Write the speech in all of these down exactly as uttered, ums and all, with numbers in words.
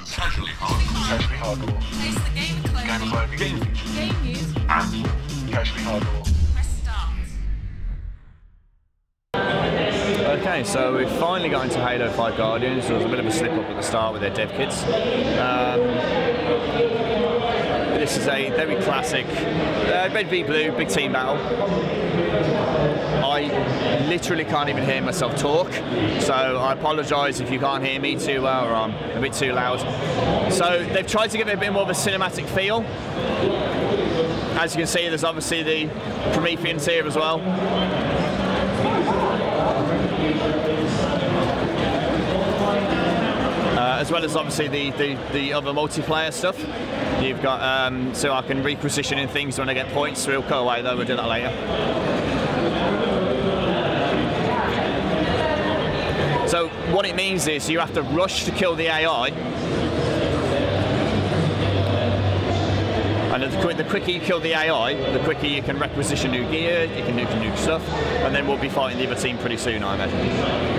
Casually hardcore. Casually hardcore. Place the game closing. Game clothing. Game news. And casually hardcore. Press start. Okay, so we've finally got into Halo five Guardians. There was a bit of a slip up at the start with their dev kits. Um, this is a very classic uh, red v blue big team battle. I literally can't even hear myself talk, so I apologise if you can't hear me too well or I'm a bit too loud. So they've tried to give it a bit more of a cinematic feel. As you can see, there's obviously the Prometheans here as well. Uh, as well as obviously the, the, the other multiplayer stuff. You've got, um, so I can reposition in things when I get points. We'll go away though, we'll do that later. So what it means is you have to rush to kill the A I. And the, quick, the quicker you kill the A I, the quicker you can requisition new gear, you can nuke new stuff, and then we'll be fighting the other team pretty soon, I imagine.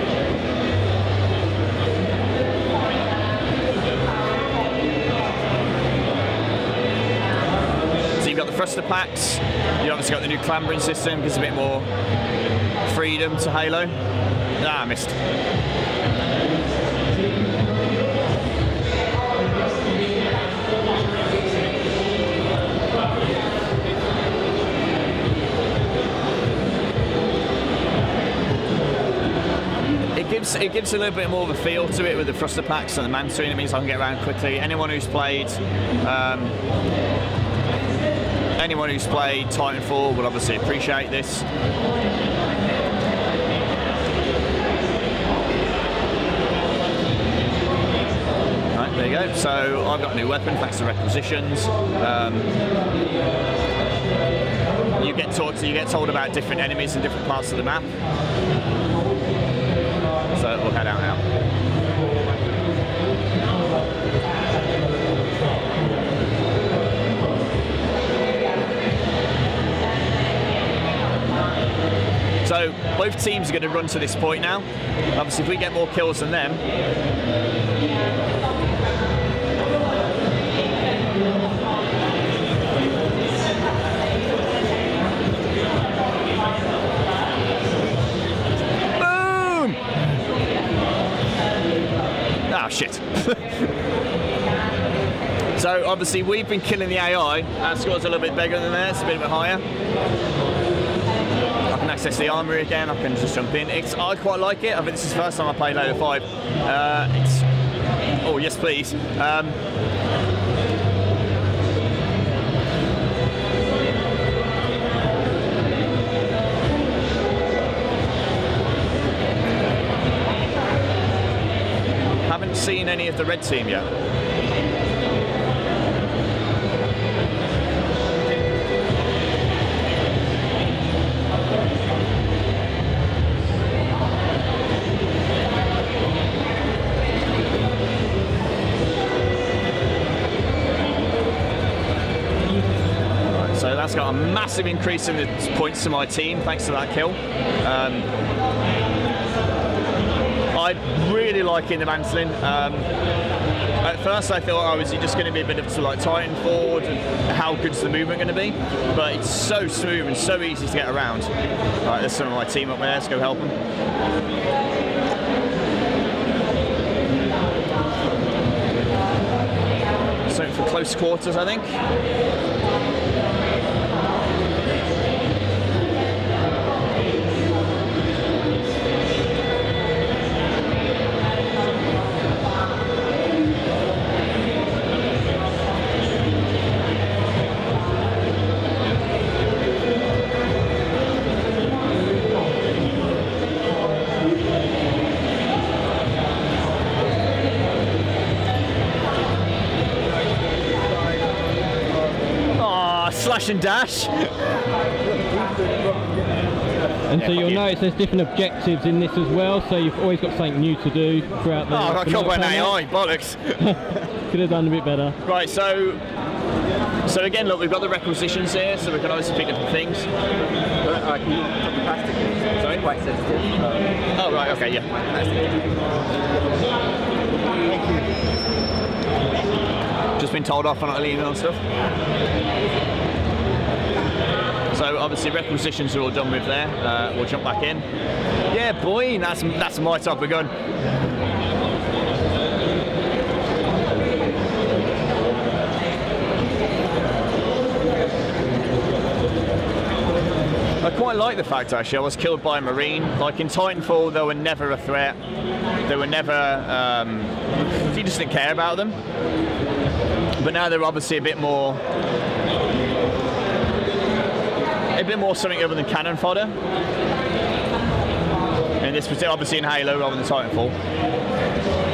You've got the thruster packs, you obviously got the new clambering system, gives a bit more freedom to Halo. Ah, I missed. It gives, it gives a little bit more of a feel to it with the thruster packs and the Mansoon. It means I can get around quickly. Anyone who's played um, Anyone who's played Titanfall will obviously appreciate this. Right, there you go. So I've got a new weapon thanks to requisitions. Um, you get taught, you get told about different enemies in different parts of the map. So we'll head out now. So both teams are going to run to this point now. Obviously, if we get more kills than them, boom! Ah, shit. So obviously, we've been killing the A I. Our score's a little bit bigger than theirs, a bit, a bit higher. I can access the armory again, I can just jump in. It's, I quite like it. I think this is the first time I played Halo five. Uh, it's, oh, yes please. Um, haven't seen any of the red team yet. So that's got a massive increase in the points to my team thanks to that kill. Um, I really like in the mantling. Um, at first I thought, oh, is it just going to be a bit of like Titanfall and how good's the movement going to be? But it's so smooth and so easy to get around. Right, there's some of my team up there, let's go help them. Something for close quarters, I think. Slash and dash. And yeah, so you'll you. notice there's different objectives in this as well, so you've always got something new to do throughout the... Oh, I can't go an A I, bollocks. Could have done a bit better. Right, so so again, look, we've got the requisitions here, so we can obviously pick different things. Uh, can you put the plastic? Sorry? Quite sensitive. Uh, oh, right, okay, yeah. Plastic. Thank you. been told off for not leaving on stuff. So obviously requisitions are all done with there. Uh, we'll jump back in. Yeah, boy, that's that's my type of gun. I quite like the fact actually I was killed by a Marine. Like in Titanfall, they were never a threat. They were never. Um, you just didn't care about them. But now they're obviously a bit more. A bit more something other than cannon fodder. And this was obviously in Halo rather than Titanfall.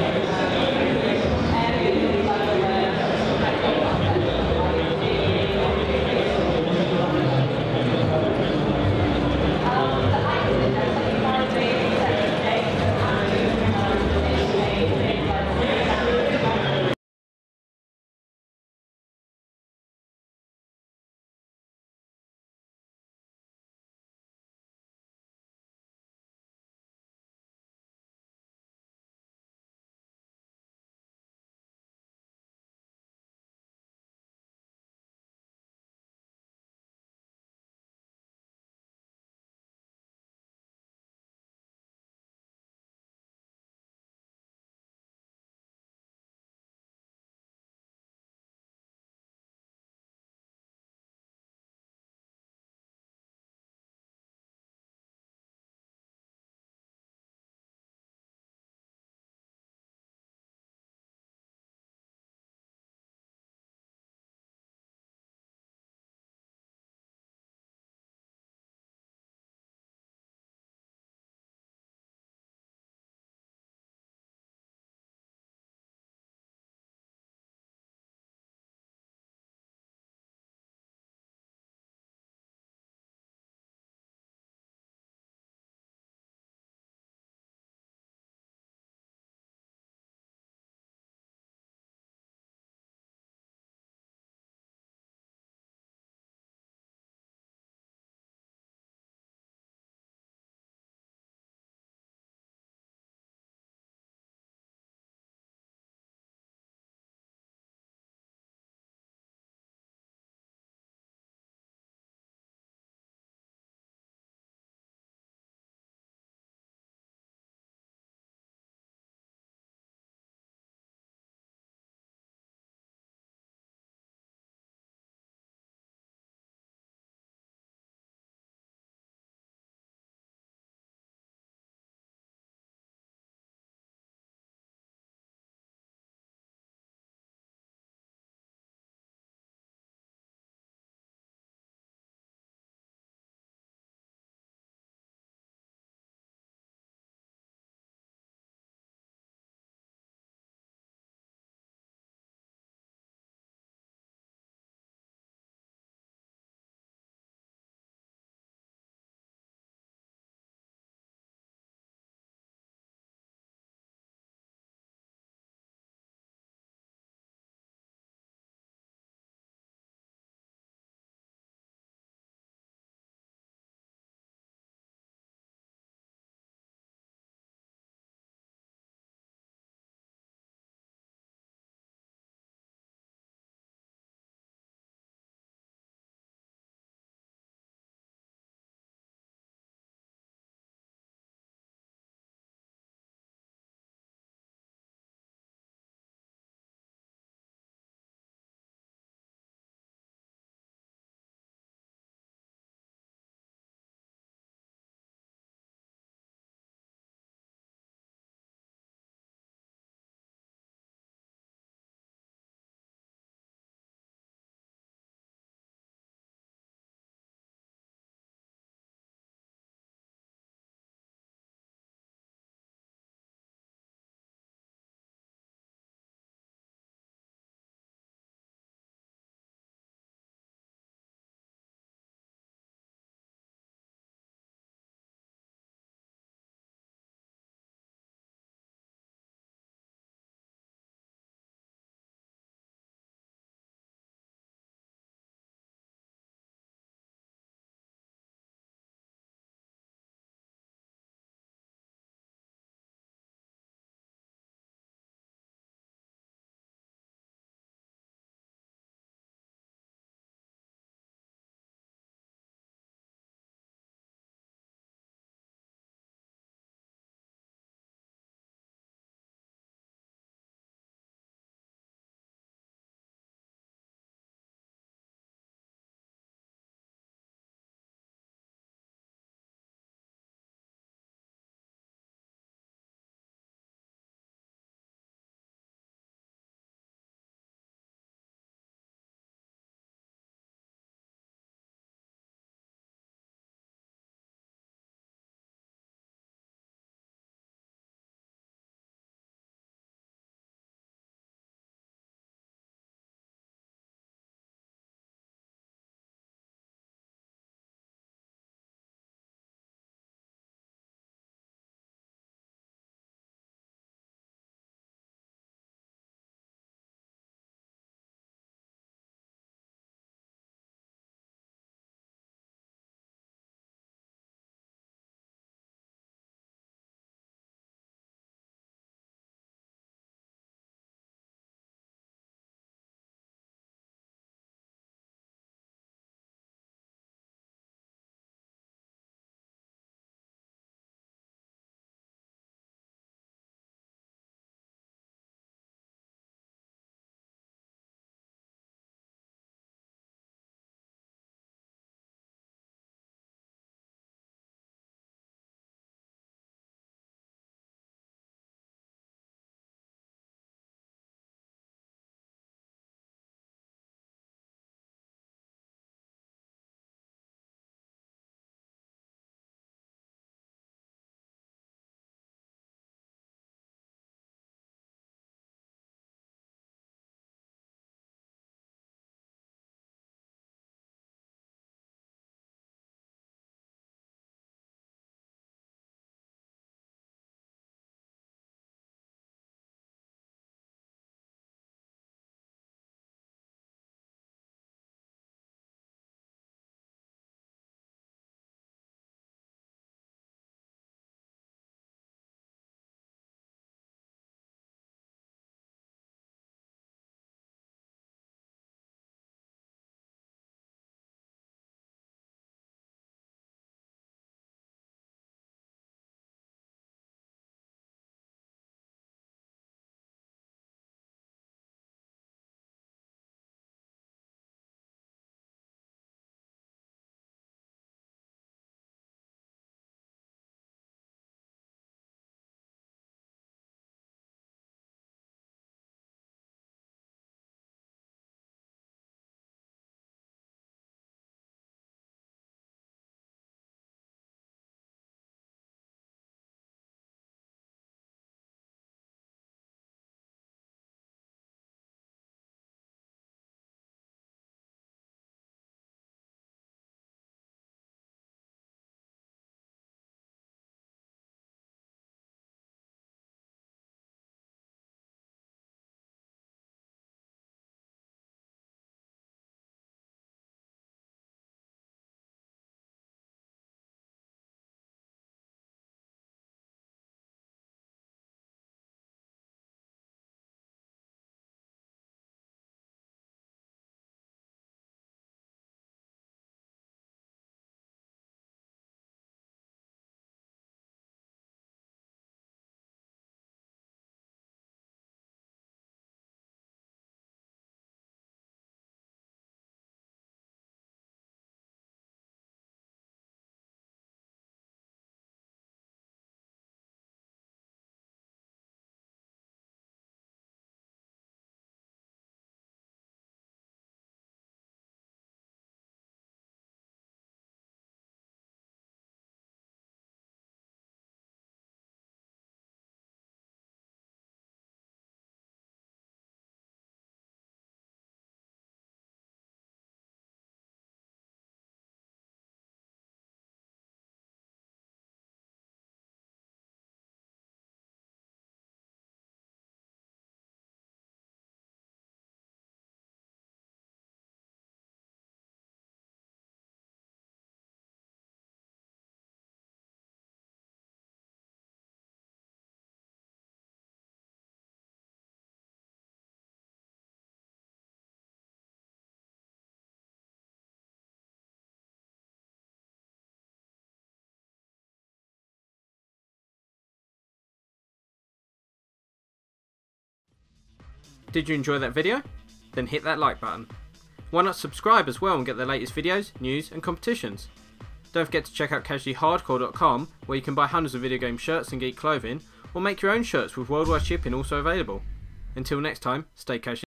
Did you enjoy that video? Then hit that like button. Why not subscribe as well and get the latest videos, news and competitions? Don't forget to check out casually hardcore dot com, where you can buy hundreds of video game shirts and geek clothing, or make your own shirts with worldwide shipping also available. Until next time, stay casually